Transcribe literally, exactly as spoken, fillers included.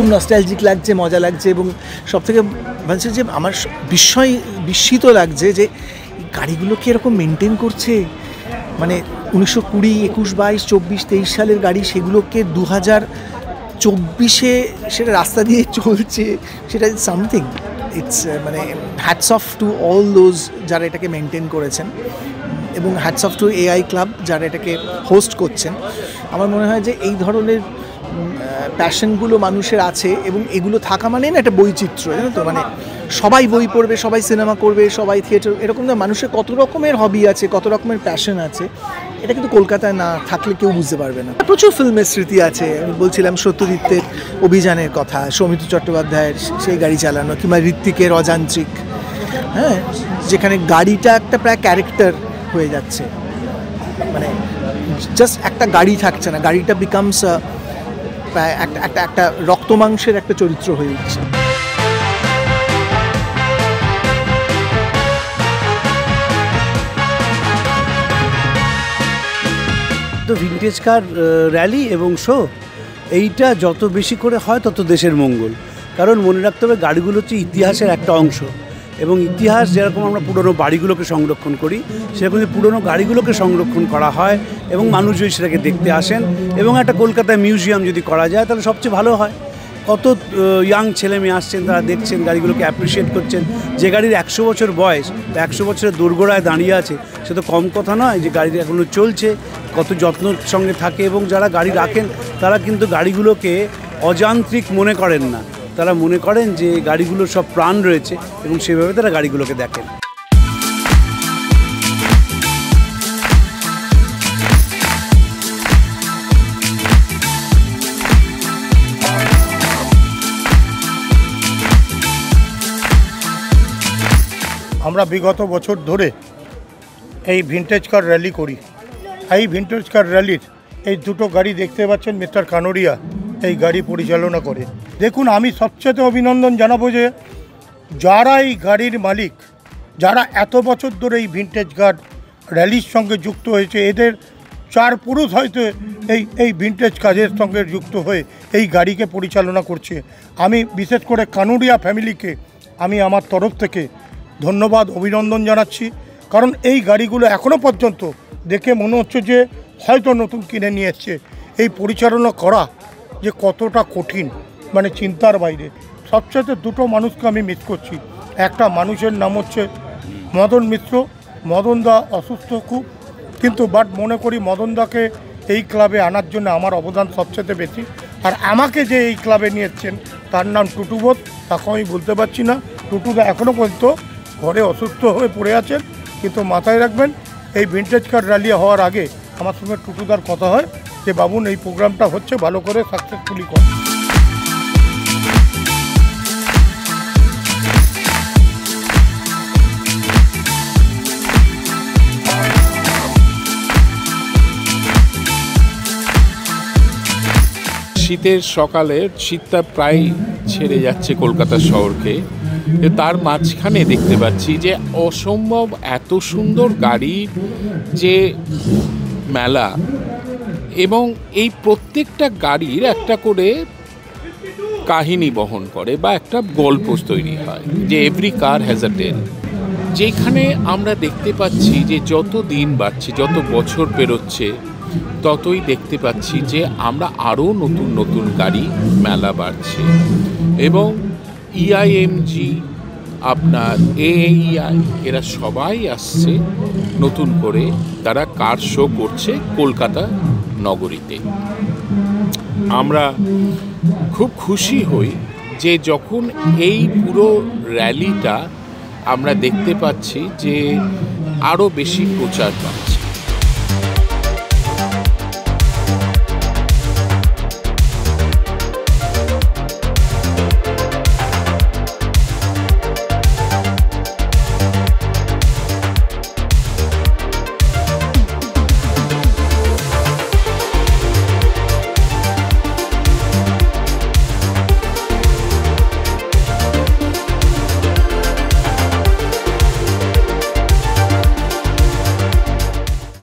Nostalgic লাগছে, মজা লাগছে, এবং সবথেকে বলছে যে আমার বিস্ময় বিস্মিত লাগছে যে গাড়িগুলোকে এরকম মেনটেন করছে। মানে উনিশশো কুড়ি একুশ বাইশ চব্বিশ তেইশ সালের গাড়ি, সেগুলোকে দু হাজার চব্বিশে সেটা রাস্তা দিয়ে চলছে, সেটা সামথিং। ইটস মানে hats off to all those যারা এটাকে মেনটেন করেছেন, এবং hats off to AI club যারা এটাকে হোস্ট করছেন। আমার মনে হয় যে এই ধরনের প্যাশনগুলো মানুষের আছে, এবং এগুলো থাকা মানে না একটা বৈচিত্র্য, জানো তো। মানে সবাই বই পড়বে, সবাই সিনেমা করবে, সবাই থিয়েটার, এরকম না, মানুষের কত রকমের হবি আছে, কত রকমের প্যাশন আছে, এটা কিন্তু কলকাতায় না থাকলে কেউ বুঝতে পারবে না। প্রচুর ফিল্মের স্মৃতি আছে। আমি বলছিলাম সত্যজিতের অভিযানের কথা, সৌমিত্র চট্টোপাধ্যায়ের সেই গাড়ি চালানো, কিংবা ঋত্বিকের অযান্ত্রিক, হ্যাঁ, যেখানে গাড়িটা একটা প্রায় ক্যারেক্টার হয়ে যাচ্ছে। মানে জাস্ট একটা গাড়ি থাকছে না, গাড়িটা বিকামস প্রায় একটা একটা একটা রক্তমাংসের একটা চরিত্র হয়ে উঠছে। তো ভিন্টেজ কার র্যালি এবং শো এইটা যত বেশি করে হয় তত দেশের মঙ্গল। কারণ মনে রাখতে হবে গাড়িগুলো হচ্ছে ইতিহাসের একটা অংশ, এবং ইতিহাস যেরকম আমরা পুরনো বাড়িগুলোকে সংরক্ষণ করি, সেরকম যদি পুরনো গাড়িগুলোকে সংরক্ষণ করা হয় এবং মানুষ যদি সেটাকে দেখতে আসেন, এবং একটা কলকাতায় মিউজিয়াম যদি করা যায় তাহলে সবচেয়ে ভালো হয়। কত ইয়াং ছেলে মেয়ে আসছেন, তারা দেখছেন গাড়িগুলোকে অ্যাপ্রিসিয়েট করছেন। যে গাড়ির একশো বছর বয়স বা একশো বছরের দোরগোড়ায় দাঁড়িয়ে আছে, সে তো কম কথা নয়। যে গাড়িটা এখনো চলছে, কত যত্নর সঙ্গে থাকে, এবং যারা গাড়ি রাখেন তারা কিন্তু গাড়িগুলোকে অযান্ত্রিক মনে করেন না, তারা মনে করেন যে গাড়িগুলোর সব প্রাণ রয়েছে, এবং সেভাবে তারা গাড়িগুলোকে দেখেন। আমরা বিগত বছর ধরে এই ভিন্টেজ কার র্যালি করি। এই ভিন্টেজ কার র্যালির এই দুটো গাড়ি দেখতে পাচ্ছেন, মিস্টার কানোরিয়া এই গাড়ি পরিচালনা করে। দেখুন, আমি সবচেয়ে অভিনন্দন জানাবো যে যারা এই গাড়ির মালিক, যারা এত বছর ধরে এই ভিন্টেজ কার র্যালির সঙ্গে যুক্ত হয়েছে, এদের চার পুরুষ হয়তো এই এই ভিন্টেজ কাজের সঙ্গে যুক্ত হয়ে এই গাড়িকে পরিচালনা করছে। আমি বিশেষ করে কানোরিয়া ফ্যামিলিকে আমি আমার তরফ থেকে ধন্যবাদ, অভিনন্দন জানাচ্ছি। কারণ এই গাড়িগুলো এখনও পর্যন্ত দেখে মনে হচ্ছে যে হয়তো নতুন কিনে নিয়ে এসছে। এই পরিচালনা করা যে কতটা কঠিন, মানে চিন্তার বাইরে। সবচেয়ে দুটো মানুষকে আমি মিস করছি। একটা মানুষের নাম হচ্ছে মদন মিত্র। মদনদা অসুস্থ খুব, কিন্তু বাট মনে করি মদনদাকে এই ক্লাবে আনার জন্য আমার অবদান সবচেয়ে বেশি। আর আমাকে যে এই ক্লাবে নিয়েছেন তার নাম টুটুবোধ, তাকে আমি বলতে পারছি না। টুটুদা এখনও পর্যন্ত ঘরে অসুস্থ হয়ে পড়ে আছেন, কিন্তু মাথায় রাখবেন এই ভিন্টেজ কার র্যালি হওয়ার আগে আমার সঙ্গে টুটুদার কথা হয় যে বাবুন এই প্রোগ্রামটা হচ্ছে, ভালো করে সাকসেসফুলি কর। শীতের সকালে, শীতটা প্রায় ছেড়ে যাচ্ছে কলকাতা শহরকে, তার মাঝখানে দেখতে পাচ্ছি যে অসম্ভব এত সুন্দর গাড়ির যে মেলা, এবং এই প্রত্যেকটা গাড়ির একটা করে কাহিনী বহন করে বা একটা গল্প তৈরি হয়, যে এভরি কার হ্যাজ আ টেল। যেখানে আমরা দেখতে পাচ্ছি যে যত দিন বাড়ছে, যত বছর পেরোচ্ছে, ততই দেখতে পাচ্ছি যে আমরা আরও নতুন নতুন গাড়ি মেলা বাড়ছে। এবং ইআইএমজি, আপনার এএইআই, এরা সবাই আসছে নতুন করে, তারা কার শো করছে কলকাতা নগরীতে। আমরা খুব খুশি হই যে যখন এই পুরো র্যালিটা আমরা দেখতে পাচ্ছি যে আরও বেশি প্রচার পায়।